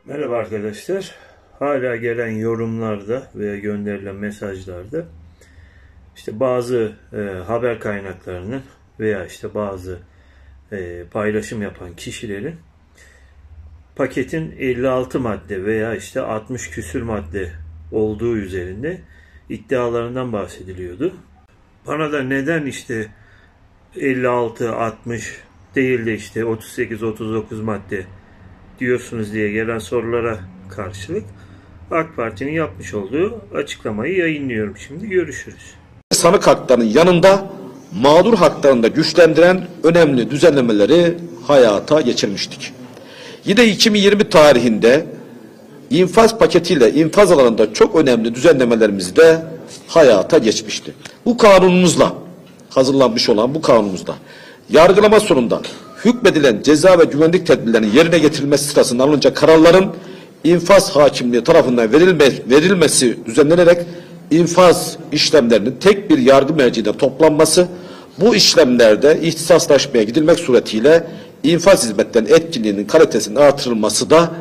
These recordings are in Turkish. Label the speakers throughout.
Speaker 1: Merhaba arkadaşlar. Hala gelen yorumlarda veya gönderilen mesajlarda bazı haber kaynaklarının veya bazı paylaşım yapan kişilerin paketin 56 madde veya 60 küsür madde olduğu üzerinde iddialarından bahsediliyordu. Bana da neden 56, 60 değil de 38, 39 madde diyorsunuz diye gelen sorulara karşılık AK Parti'nin yapmış olduğu açıklamayı yayınlıyorum. Şimdi görüşürüz.
Speaker 2: Sanık haklarının yanında mağdur haklarını da güçlendiren önemli düzenlemeleri hayata geçirmiştik. Yine 2020 tarihinde infaz paketiyle infaz alanında çok önemli düzenlemelerimiz de hayata geçmişti. Bu kanunumuzla, hazırlanmış olan bu kanunumuzda yargılama sonunda hükmedilen ceza ve güvenlik tedbirlerinin yerine getirilmesi sırasında alınacak kararların infaz hakimliği tarafından verilmesi düzenlenerek infaz işlemlerinin tek bir yargı merciinde toplanması, bu işlemlerde ihtisaslaşmaya gidilmek suretiyle infaz hizmetlerinin etkinliğinin kalitesinin artırılması da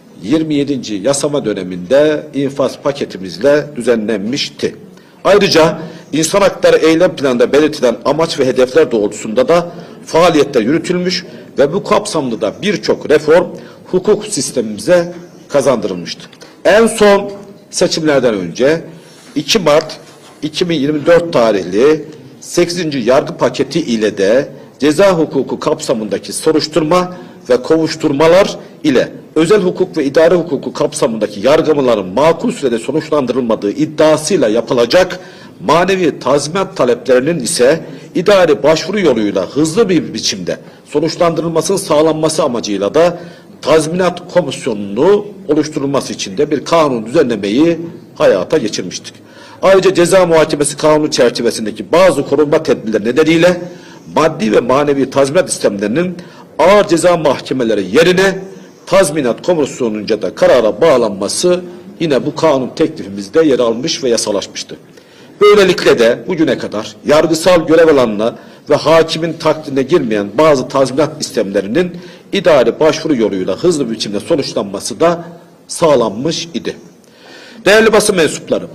Speaker 2: 27. yasama döneminde infaz paketimizle düzenlenmişti. Ayrıca insan hakları eylem planında belirtilen amaç ve hedefler doğrultusunda da faaliyetler yürütülmüş ve bu kapsamda da birçok reform hukuk sistemimize kazandırılmıştı. En son seçimlerden önce 2 Mart 2024 tarihli 8. yargı paketi ile de ceza hukuku kapsamındaki soruşturma ve kovuşturmalar ile özel hukuk ve idare hukuku kapsamındaki yargılamaların makul sürede sonuçlandırılmadığı iddiasıyla yapılacak manevi tazminat taleplerinin ise idari başvuru yoluyla hızlı bir biçimde sonuçlandırılmasının sağlanması amacıyla da tazminat komisyonunu oluşturulması için de bir kanun düzenlemeyi hayata geçirmiştik. Ayrıca ceza muhakemesi kanunu çerçevesindeki bazı korunma tedbirleri nedeniyle maddi ve manevi tazminat istemlerinin ağır ceza mahkemeleri yerine tazminat komisyonunca da karara bağlanması yine bu kanun teklifimizde yer almış ve yasalaşmıştı. Böylelikle de bugüne kadar yargısal görev alanına ve hakimin takdirine girmeyen bazı tazminat istemlerinin idari başvuru yoluyla hızlı bir biçimde sonuçlanması da sağlanmış idi. Değerli basın mensupları,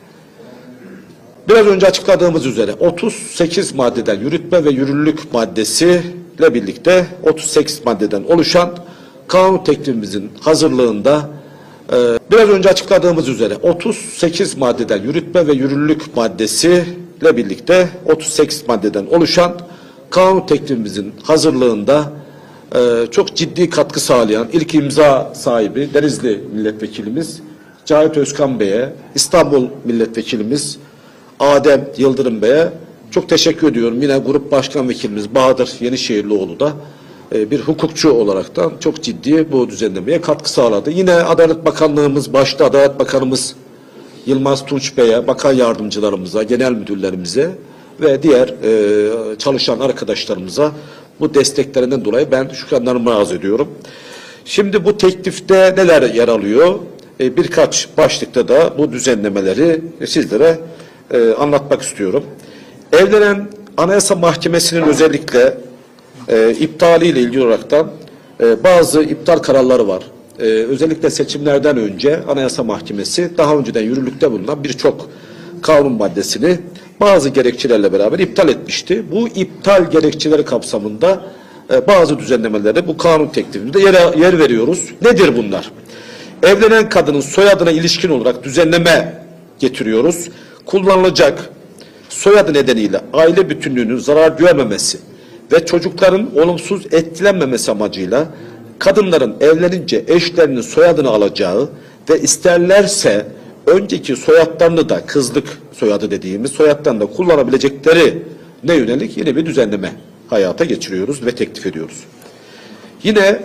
Speaker 2: biraz önce açıkladığımız üzere 38 maddeden yürütme ve yürürlülük maddesiyle birlikte 38 maddeden oluşan kanun teklifimizin hazırlığında biraz önce açıkladığımız üzere 38 maddeden yürütme ve yürürlülük maddesiyle birlikte 38 maddeden oluşan kanun teklifimizin hazırlığında çok ciddi katkı sağlayan ilk imza sahibi Denizli Milletvekilimiz Cahit Özkan Bey'e, İstanbul Milletvekilimiz Adem Yıldırım Bey'e çok teşekkür ediyorum. Yine Grup Başkan Vekilimiz Bahadır Yenişehirlioğlu da bir hukukçu olaraktan çok ciddi bu düzenlemeye katkı sağladı. Yine Adalet Bakanlığımız başta Adalet Bakanımız Yılmaz Tunç Bey'e, bakan yardımcılarımıza, genel müdürlerimize ve diğer çalışan arkadaşlarımıza bu desteklerinden dolayı ben şükranlarımı arz ediyorum. Şimdi bu teklifte neler yer alıyor? Birkaç başlıkta da bu düzenlemeleri sizlere anlatmak istiyorum. Evlenen Anayasa Mahkemesi'nin özellikle iptaliyle ilgili olaraktan bazı iptal kararları var. Özellikle seçimlerden önce Anayasa Mahkemesi daha önceden yürürlükte bulunan birçok kanun maddesini bazı gerekçelerle beraber iptal etmişti. Bu iptal gerekçeleri kapsamında bazı düzenlemeleri bu kanun teklifinde yer veriyoruz. Nedir bunlar? Evlenen kadının soyadına ilişkin olarak düzenleme getiriyoruz. Kullanılacak soyadı nedeniyle aile bütünlüğünün zarar görmemesi ve çocukların olumsuz etkilenmemesi amacıyla kadınların evlenince eşlerinin soyadını alacağı ve isterlerse önceki soyadlarını da kızlık soyadı dediğimiz soyadlarını da kullanabilecekleri ne yönelik yine bir düzenleme hayata geçiriyoruz ve teklif ediyoruz. Yine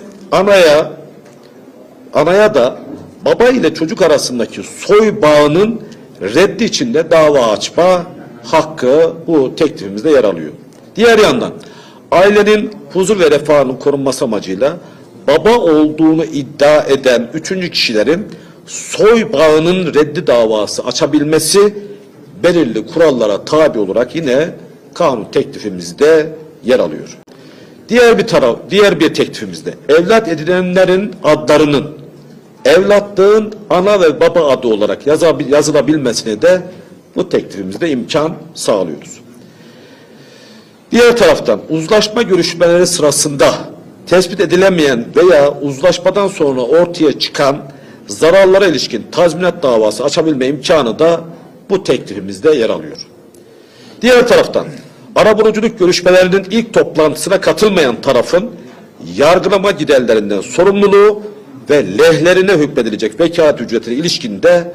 Speaker 2: anaya da baba ile çocuk arasındaki soy bağının reddi içinde dava açma hakkı bu teklifimizde yer alıyor. Diğer yandan ailenin huzur ve refahının korunması amacıyla baba olduğunu iddia eden üçüncü kişilerin soy bağının reddi davası açabilmesi belirli kurallara tabi olarak yine kanun teklifimizde yer alıyor. Diğer bir teklifimizde evlat edinenlerin adlarının evlatlığın ana ve baba adı olarak yazılabilmesine de bu teklifimizde imkan sağlıyoruz. Diğer taraftan uzlaşma görüşmeleri sırasında tespit edilemeyen veya uzlaşmadan sonra ortaya çıkan zararlara ilişkin tazminat davası açabilme imkanı da bu teklifimizde yer alıyor. Diğer taraftan arabuluculuk görüşmelerinin ilk toplantısına katılmayan tarafın yargılama giderlerinden sorumluluğu ve lehlerine hükmedilecek vekalet ücretine ilişkin de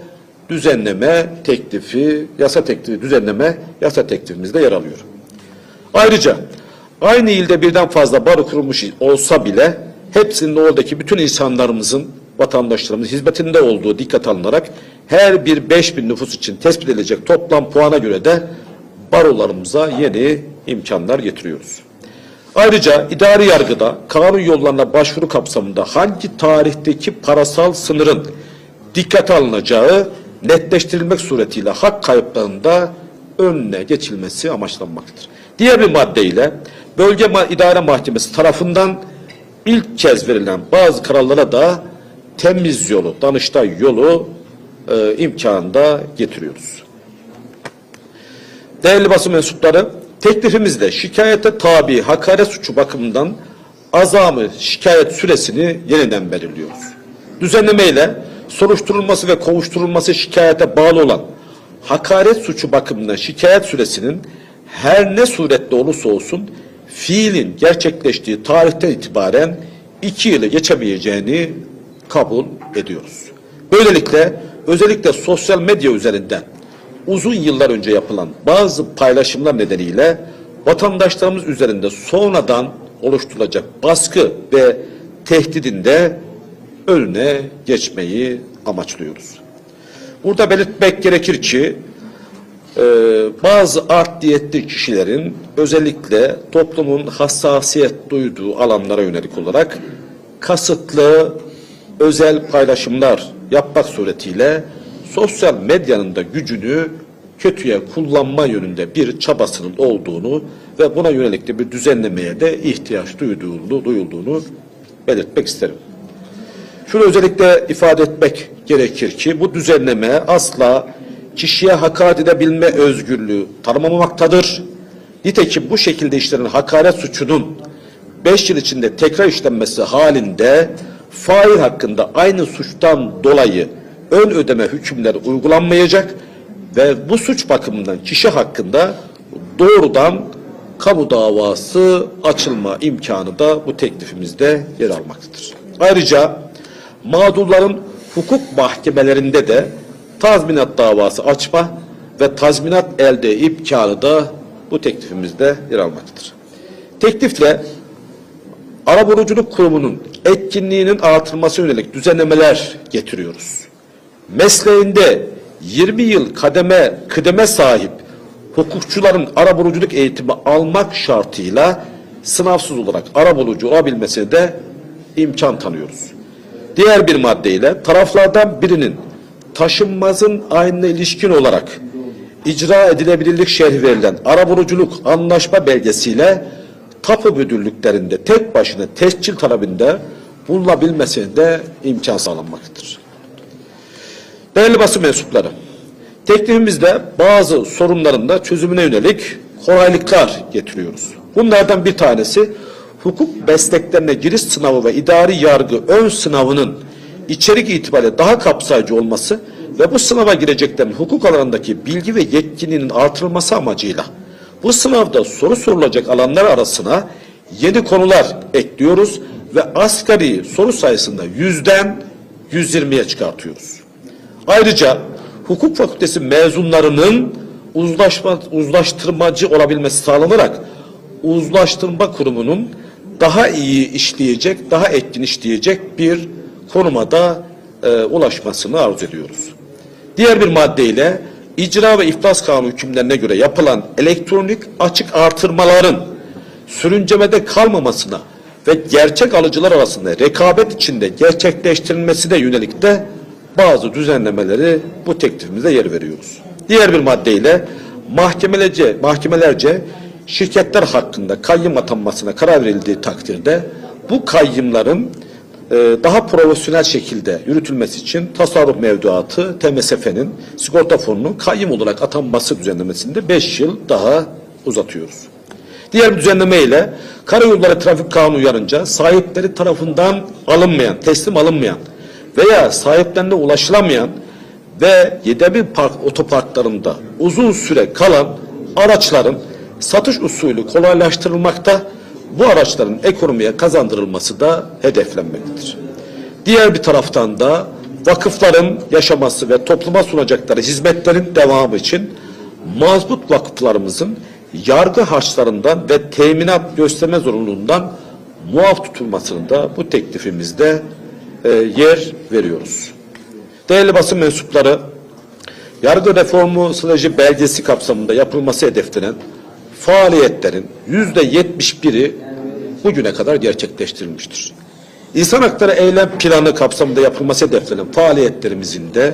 Speaker 2: yasa teklifimizde yer alıyor. Ayrıca aynı ilde birden fazla baro kurulmuş olsa bile hepsinin oradaki bütün insanlarımızın, vatandaşlarımızın hizmetinde olduğu dikkat alınarak her bir 5.000 nüfus için tespit edilecek toplam puana göre de barolarımıza yeni imkanlar getiriyoruz. Ayrıca idari yargıda kanun yollarına başvuru kapsamında hangi tarihteki parasal sınırın dikkate alınacağı netleştirilmek suretiyle hak kayıplarında önüne geçilmesi amaçlanmaktadır. Diğer bir maddeyle Bölge İdare Mahkemesi tarafından ilk kez verilen bazı kararlara da temiz yolu, Danıştay yolu imkanını da getiriyoruz. Değerli basın mensupları, teklifimizde şikayete tabi hakaret suçu bakımından azami şikayet süresini yeniden belirliyoruz. Düzenlemeyle soruşturulması ve kovuşturulması şikayete bağlı olan hakaret suçu bakımından şikayet süresinin her ne surette olursa olsun fiilin gerçekleştiği tarihten itibaren 2 yılı geçemeyeceğini kabul ediyoruz. Böylelikle özellikle sosyal medya üzerinden uzun yıllar önce yapılan bazı paylaşımlar nedeniyle vatandaşlarımız üzerinde sonradan oluşturulacak baskı ve tehdidin de önüne geçmeyi amaçlıyoruz. Burada belirtmek gerekir ki bazı art niyetli kişilerin özellikle toplumun hassasiyet duyduğu alanlara yönelik olarak kasıtlı özel paylaşımlar yapmak suretiyle sosyal medyanın da gücünü kötüye kullanma yönünde bir çabasının olduğunu ve buna yönelik de bir düzenlemeye de ihtiyaç duyulduğunu belirtmek isterim. Şunu özellikle ifade etmek gerekir ki bu düzenleme asla kişiye hakaret edebilme özgürlüğü tanımamaktadır. Nitekim bu şekilde işlenen hakaret suçunun 5 yıl içinde tekrar işlenmesi halinde fail hakkında aynı suçtan dolayı ön ödeme hükümleri uygulanmayacak ve bu suç bakımından kişi hakkında doğrudan kamu davası açılma imkanı da bu teklifimizde yer almaktadır. Ayrıca mağdurların hukuk mahkemelerinde de tazminat davası açma ve tazminat elde imkanı da bu teklifimizde yer almaktadır. Teklifle Arabuluculuk Kurumu'nun etkinliğinin artırılması yönelik düzenlemeler getiriyoruz. Mesleğinde 20 yıl kıdeme sahip hukukçuların arabuluculuk eğitimi almak şartıyla sınavsız olarak arabulucu olabilmesine de imkan tanıyoruz. Diğer bir maddeyle taraflardan birinin taşınmazın aynına ilişkin olarak icra edilebilirlik şerhi verilen arabuluculuk anlaşma belgesiyle tapu müdürlüklerinde tek başına tescil talebinde bulunabilmesine de imkan sağlanmaktadır. Değerli basın mensupları, teklifimizde bazı sorunların da çözümüne yönelik kolaylıklar getiriyoruz. Bunlardan bir tanesi hukuk mesleklerine giriş sınavı ve idari yargı ön sınavının içerik itibariyle daha kapsayıcı olması ve bu sınava gireceklerin hukuk alanındaki bilgi ve yetkinliğinin artırılması amacıyla bu sınavda soru sorulacak alanlar arasına yeni konular ekliyoruz ve asgari soru sayısında 100'den 120'ye çıkartıyoruz. Ayrıca hukuk fakültesi mezunlarının uzlaştırmacı olabilmesi sağlanarak uzlaştırma kurumunun daha iyi işleyecek, daha etkin işleyecek bir konuma da ulaşmasını arzu ediyoruz. Diğer bir maddeyle icra ve iflas kanunu hükümlerine göre yapılan elektronik açık artırmaların sürüncemede kalmamasına ve gerçek alıcılar arasında rekabet içinde gerçekleştirilmesine yönelik de bazı düzenlemeleri bu teklifimize yer veriyoruz. Diğer bir maddeyle mahkemelerce şirketler hakkında kayyım atanmasına karar verildiği takdirde bu kayyımların daha profesyonel şekilde yürütülmesi için tasarruf mevduatı TMSF'nin sigorta fonunun kayyım olarak atanması düzenlemesinde 5 yıl daha uzatıyoruz. Diğer bir düzenleme ile Karayolları Trafik Kanunu uyarınca sahipleri tarafından alınmayan, teslim alınmayan veya sahiplerine ulaşılamayan ve 7000 park otoparklarında uzun süre kalan araçların satış usulü kolaylaştırılmakta, bu araçların ekonomiye kazandırılması da hedeflenmektedir. Diğer bir taraftan da vakıfların yaşaması ve topluma sunacakları hizmetlerin devamı için mazbut vakıflarımızın yargı harçlarından ve teminat gösterme zorunluluğundan muaf tutulmasını da bu teklifimizde yer veriyoruz. Değerli basın mensupları, yargı reformu süreci belgesi kapsamında yapılması hedeflenen faaliyetlerin %71'i bugüne kadar gerçekleştirilmiştir. İnsan hakları eylem planı kapsamında yapılması hedeflenen faaliyetlerimizin de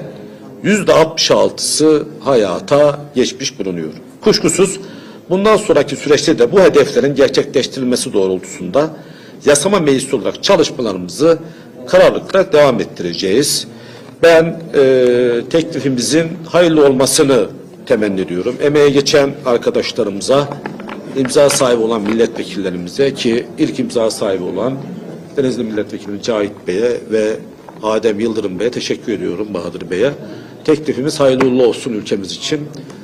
Speaker 2: %66'sı hayata geçmiş bulunuyor. Kuşkusuz bundan sonraki süreçte de bu hedeflerin gerçekleştirilmesi doğrultusunda yasama meclisi olarak çalışmalarımızı kararlılıkla devam ettireceğiz. Ben teklifimizin hayırlı olmasını temenni ediyorum. Emeğe geçen arkadaşlarımıza, imza sahibi olan milletvekillerimize, ki ilk imza sahibi olan Denizli Milletvekili Cahit Bey'e ve Adem Yıldırım Bey'e teşekkür ediyorum, Bahadır Bey'e. Teklifimiz hayırlı uğurlu olsun ülkemiz için.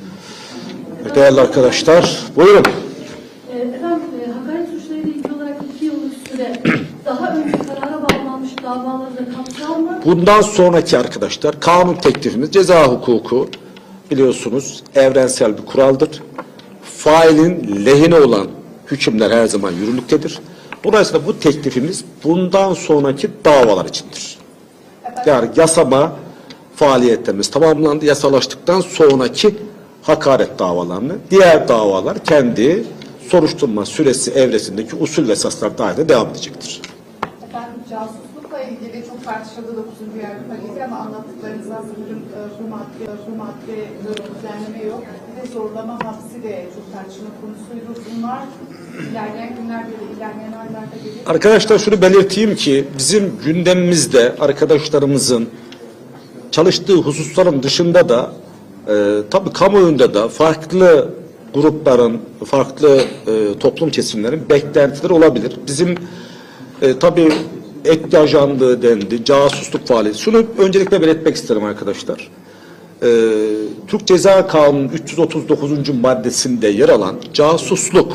Speaker 2: Değerli arkadaşlar, buyurun.
Speaker 3: Efendim, hakaret suçlarıyla ilgili olarak 2 yıllık süre daha önce karara bağlanmış davaları da kapsar mı?
Speaker 2: Bundan sonraki arkadaşlar, kanun teklifimiz, ceza hukuku biliyorsunuz evrensel bir kuraldır. Failin lehine olan hükümler her zaman yürürlüktedir. Dolayısıyla bu teklifimiz bundan sonraki davalar içindir. Yani yasama faaliyetlerimiz tamamlandı. Yasalaştıktan sonraki hakaret davalarını, diğer davalar kendi soruşturma süresi evresindeki usul ve esaslar dahilinde devam edecektir.
Speaker 4: Efendim, casuslukla ilgili çok tartışıldı 9. yargı paketi ama anlattıklarınızdan sanırım bu madde düzenleme yok. Bir de zorlama hapsi de çok tartışma konusuydu. Bunlar ilerleyen günlerde de ilerleyen aylarda gelecek.
Speaker 2: Arkadaşlar şunu belirteyim ki bizim gündemimizde arkadaşlarımızın çalıştığı hususların dışında da tabii kamuoyunda da farklı grupların, farklı toplum kesimlerin beklentileri olabilir. Bizim tabii etki ajanlığı dendi, casusluk faaliyeti. Şunu öncelikle belirtmek isterim arkadaşlar. Türk Ceza Kanunu'nun 339. maddesinde yer alan casusluk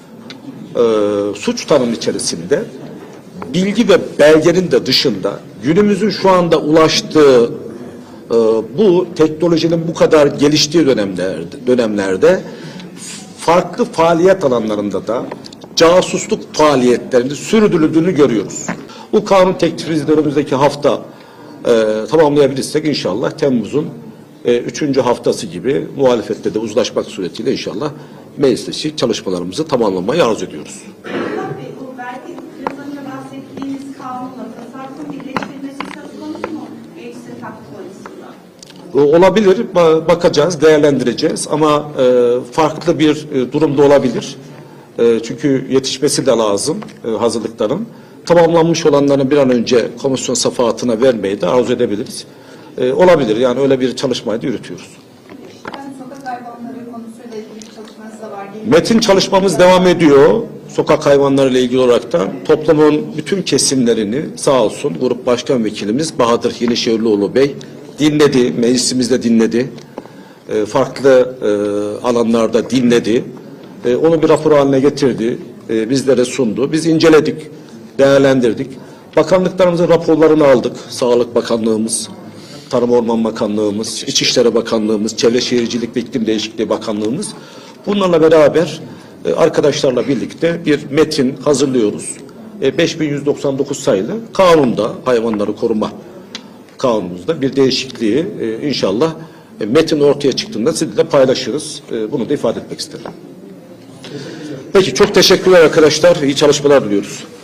Speaker 2: suç tanımı içerisinde bilgi ve belgenin de dışında günümüzün şu anda ulaştığı bu teknolojinin bu kadar geliştiği dönemlerde farklı faaliyet alanlarında da casusluk faaliyetlerinin sürdürüldüğünü görüyoruz. Bu kanun teklifimizi önümüzdeki hafta tamamlayabilirsek inşallah Temmuz'un 3. haftası gibi muhalefette de uzlaşmak suretiyle inşallah meclisteki çalışmalarımızı tamamlamayı arzu ediyoruz.
Speaker 5: Bu vergi biraz önce bahsettiğiniz kanunla tasarrufun birleştirilmesi söz konusu mu? Meclisin takdir açısından.
Speaker 2: Olabilir, bakacağız, değerlendireceğiz ama farklı bir durumda olabilir. Çünkü yetişmesi de lazım hazırlıkların. Tamamlanmış olanların bir an önce komisyon safahatına vermeyi de arzu edebiliriz. Olabilir, yani öyle bir çalışmayı da yürütüyoruz.
Speaker 4: Sokak hayvanları konusuyla ilgili bir çalışmanız da var.
Speaker 2: Metin çalışmamız devam ediyor. Sokak hayvanları ile ilgili olarak da toplumun bütün kesimlerini sağ olsun Grup Başkan Vekilimiz Bahadır Yenişehirlioğlu Bey dinledi, meclisimizde dinledi. Farklı alanlarda dinledi. Onu bir rapor haline getirdi. Bizlere sundu. Biz inceledik, değerlendirdik. Bakanlıklarımızın raporlarını aldık. Sağlık Bakanlığımız, Tarım Orman Bakanlığımız, İçişleri Bakanlığımız, Çevre Şehircilik ve İklim Değişikliği Bakanlığımız. Bunlarla beraber arkadaşlarla birlikte bir metin hazırlıyoruz. 5199 sayılı kanunda, hayvanları koruma kanunumuzda bir değişikliği inşallah metin ortaya çıktığında sizinle paylaşırız. Bunu da ifade etmek isterim. Peki, çok teşekkürler arkadaşlar. İyi çalışmalar diliyoruz.